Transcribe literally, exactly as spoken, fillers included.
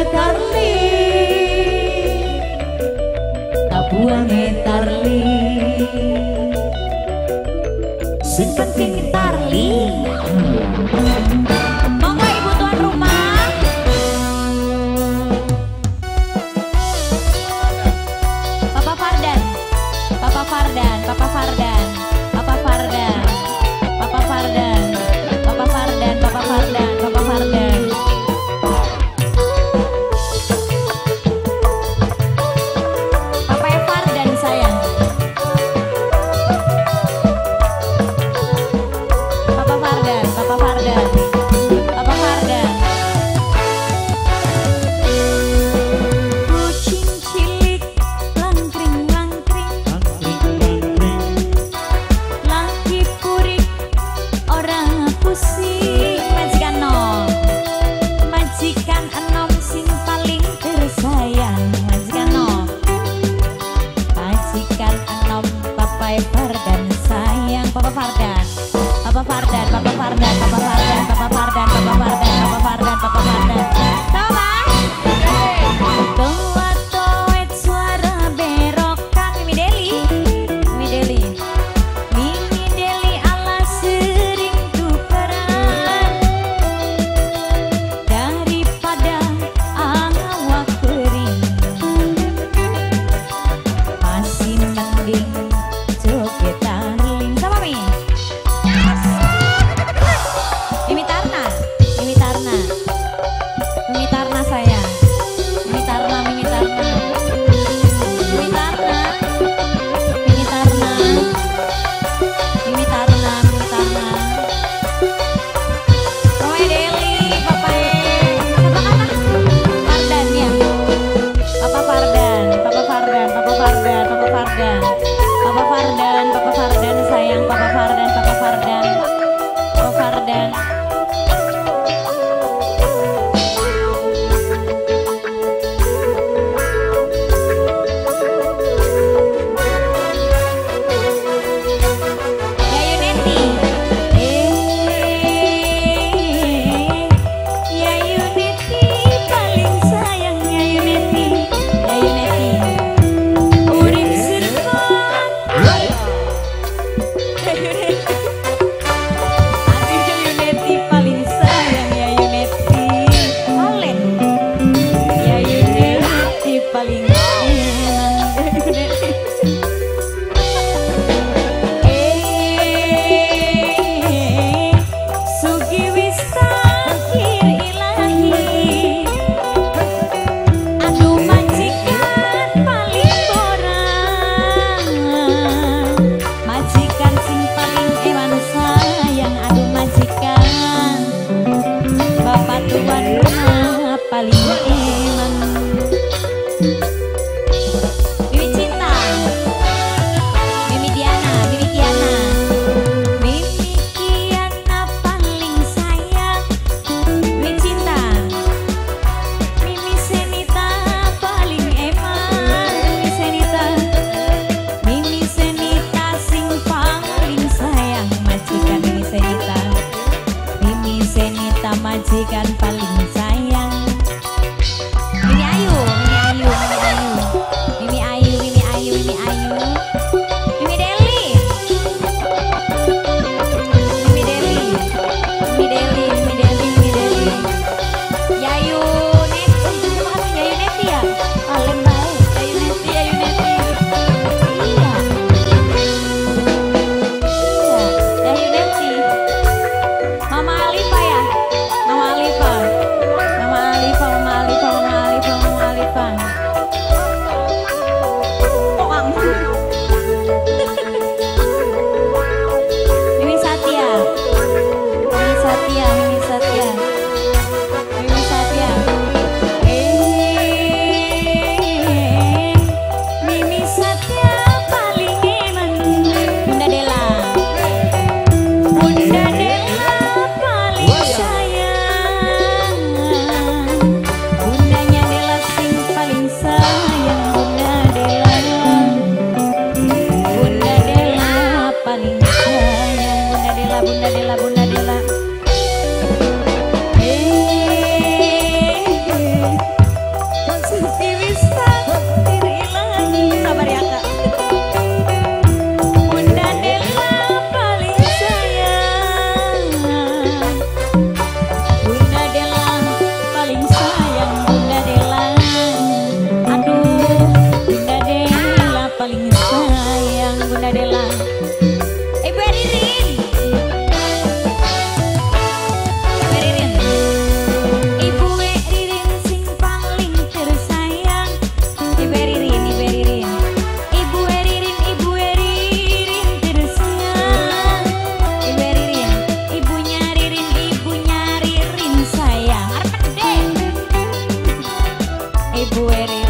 Tarli, tabuange Tarli, sing penting Tarli. Monggo ibu tuan rumah. Papa Fardan, Papa Fardan, Papa Fardan, Papa Fardan, Papa Fardan, Papa Fardan, Papa Fardan, Papa Fardan. Papa Fardan sayang. Papa Fardan, Papa Fardan, Papa Fardan. Kucing cilik langkring langkring, laki purik orang pusing. Majikan nom, majikan enom sing paling tersayang. Majikan nom, majikan enom Papa Fardan sayang. Papa Fardan, Papa Fardan, Papa Fardan, Papa Fardan, Papa Fardan, Papa Fardan, Papa Fardan, Papa Fardan. Tahu mas? Tua toet suara berokan. Mimi Deli, Mimi Deli, Mimi Deli ala sering tukeran daripada awak kering. Masih mending joget tarling sama Mi. Mimi Tarna, Mimi Tarna, Mimi Tarna sayang. Mimi Tarna, Mimi Tarna, Mimi Tarna, Mimi Tarna, Mimi Tarna, Mimi Tarna. Mama Deli, Papa Fardan ya. Papa Fardan, Papa Fardan, Papa Fardan, Papa Fardan, Papa Fardan, Papa Fardan sayang. Papa Fardan, Papa Fardan, Papa Fardan. Yayu Neti, eh, Yayu Neti paling sayang. Yayu Neti, Yayu Neti, urip serkot. Yayu Neti, aduh Yayu Neti paling sayang. Yayu Neti, Olen, Yayu Neti paling enak. Yayu Neti. Eh, Sugi wis takhir ilahi, aduh majikan paling borang, majikan sing paling ewan sayang. Aduh majikan, bapak tuan rumah paling eman. Mimi Cinta, Mimi Diana, Mimi Kiana, Mimi Kiana paling sayang. Mimi Cinta, Mimi Senita paling eman. Mimi Senita, Mimi Senita sing paling sayang. Majikan Mimi Senita, Mimi Senita majikan paling sayang. Mimi Ayu, Mimi Ayu, Mimi Ayu, Mimi Ayu, Mimi Ayu, Mimi Ayu, Mimi Deli, Mimi Deli, Mimi Deli, Mimi Deli, Mimi Deli. Yayu Neti, mana Yayu Neti ya? Alem baik, Yayu Neti, Yayu Neti. Iya, iya, Yayu Neti. Mama Alifa ya, Mama Alifa. Ibu Eri